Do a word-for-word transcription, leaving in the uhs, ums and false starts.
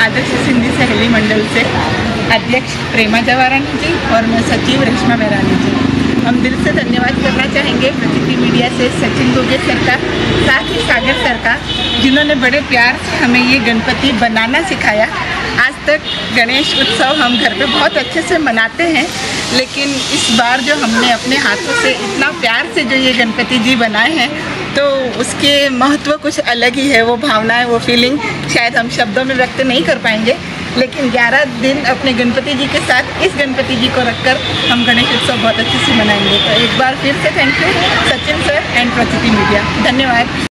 आदर्श सिंधी सहेली मंडल से अध्यक्ष प्रेमा जवारानी जी और मैं सचिव रेशमा मेहरानी जी। हम दिल से धन्यवाद करना चाहेंगे प्रकृति मीडिया से सचिन गोगे सर का, साथ ही सागर सर का, जिन्होंने बड़े प्यार से हमें ये गणपति बनाना सिखाया। आज तक गणेश उत्सव हम घर पे बहुत अच्छे से मनाते हैं, लेकिन इस बार जो हमने अपने हाथों से इतना प्यार से जो ये गणपति जी बनाए हैं, तो उसके महत्व कुछ अलग ही है। वो भावनाएं, वो फीलिंग शायद हम शब्दों में व्यक्त नहीं कर पाएंगे, लेकिन ग्यारह दिन अपने गणपति जी के साथ इस गणपति जी को रखकर हम गणेश उत्सव बहुत अच्छे से मनाएंगे। तो एक बार फिर से thank you Sachin sir and Prakriti media. धन्यवाद।